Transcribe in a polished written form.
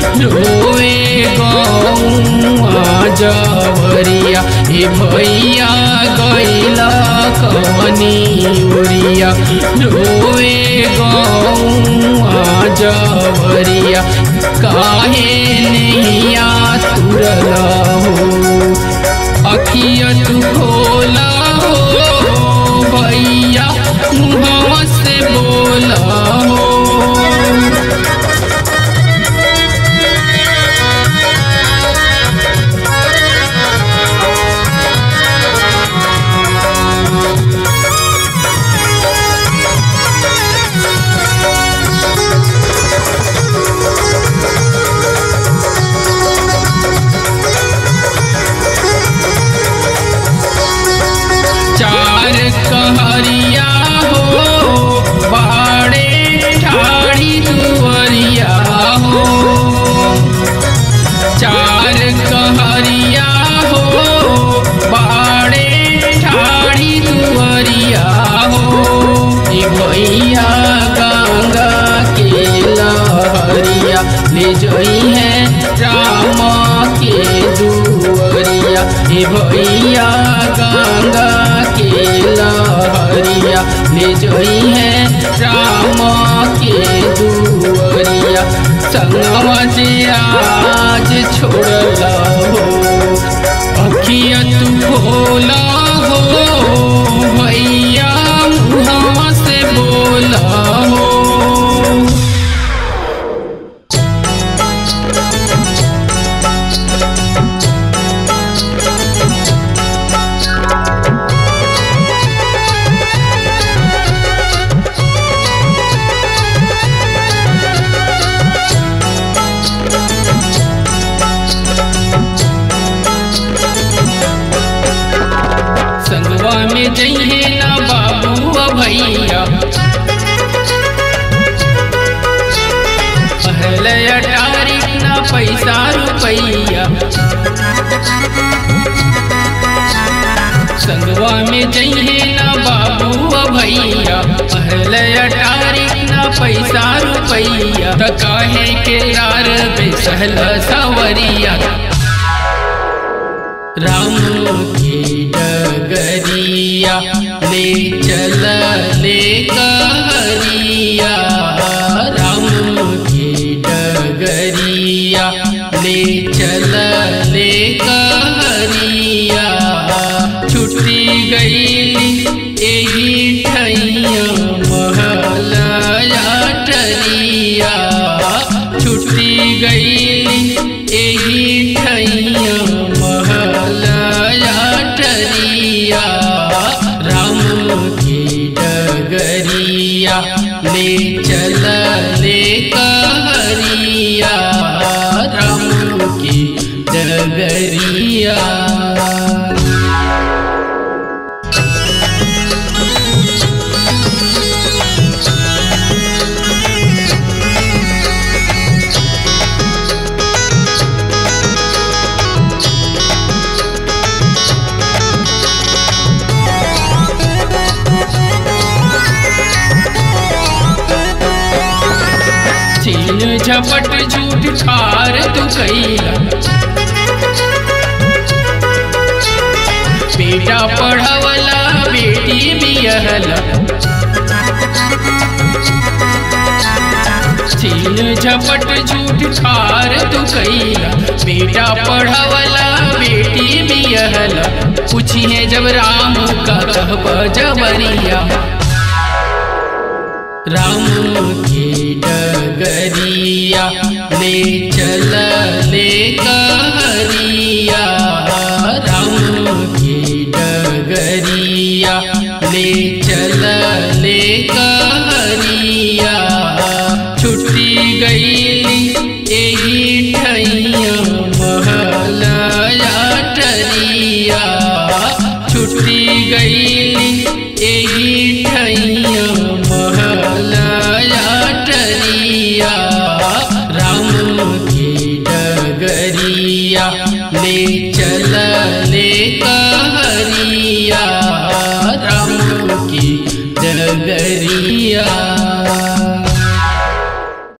रोए गौआ जवरिया ए भैया गैला कवनी ओरिया रोए गौआ जवरिया काहे नैया तुरला हो अखिया तू खोला हो भैया मुँहवा से बोला हो। चार कहरिया हो बाड़े ठाड़ी दुवरिया हो चार कहरिया हो बाड़े ठाड़ी दुवरिया हो ए भैया गंगा के लहरिया ले जई है राम के दुवरिया ए भैया गंगा के लहरिया ले जई है राम के दुवरिया संगवा से आज छोड़ला हो अखिया तू खोला हो भैया मुँहवा से बोला हो। संगवा में जइहे ना बाबू भैया पहले अटारी ना पैसा रुपैया संगवा में जइहे ना बाबू भैया पहले अटारी ना पैसा रुपैया त काहे के यार बेसहल सवरिया राम की डगरिया ले चल ले कहरिया राम की डगरिया ले चल ले कहरिया छुट्टी गई एही ठैया महलया टरिया छुट्टी गई एही ठैया राम की डगरिया ले चल ले कहरिया राम की डगरिया। झपट झूठ ठार तू कैला बेटा पढ़वला बेटी बियहला छीन झपट झूठ ठार तू कैला बेटा पढ़वला बेटी बियहला पूछिए जब राम का कहब जबरिया राम की डगरिया ले चल ले कहरिया राम की डगरिया ले चल ले कहरिया छुट्टी गई एही ठैया महलया टरिया छुट्टी गई एही ठैया ले चल ले कहरिया राम की डगरिया।